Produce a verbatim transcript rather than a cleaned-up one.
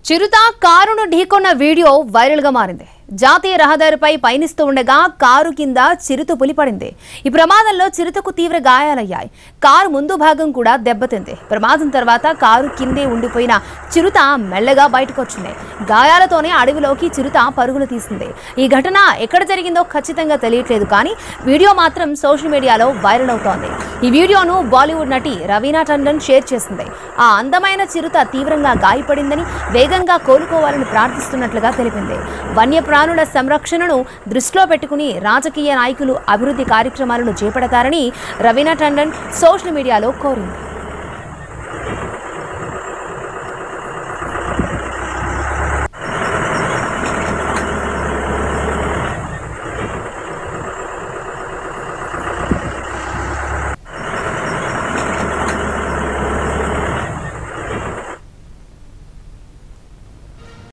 చిరుత కారును ఢీకొన్న video viral గా మారింది. జాతీయ రహదారిపై పయనిస్తూ ఉండగా కారు కింద చిరుత పులి పడింది. ఈ ప్రమాదంలో చిరుతకు తీవ్ర గాయాలయ్యాయి. కారు ముందు భాగం కూడా దెబ్బతింది. ప్రమాదం తర్వాత కారు కిందే ఉండిపోయిన చిరుత మెల్లగా బయటకు వచ్చింది. గాయాలతోనే అడవిలోకి చిరుత పరుగులు తీసింది. ఈ ఘటన ఎక్కడ జరిగిందో ఖచ్చితంగా తెలియట్లేదు, కానీ వీడియో మాత్రం సోషల్ మీడియాలో వైరల్ అవుతోంది. ఈ వీడియోను బాలీవుడ్ నటి రవీనా టండన్ షేర్ చేసింది. ఆ అందమైన చిరుత తీవ్రంగా గాయపడిందని, వేగంగా కోలుకోవాలని ప్రార్థిస్తున్నట్లుగా తెలిపింది. వన్య ప్రాణుల సంరక్షణను దృష్టిలో పెట్టుకుని రాజకీయ నాయకులు అభివృద్ధి కార్యక్రమాలను చేపడతారని రవీనా టండన్ సోషల్ మీడియాలో కోరింది.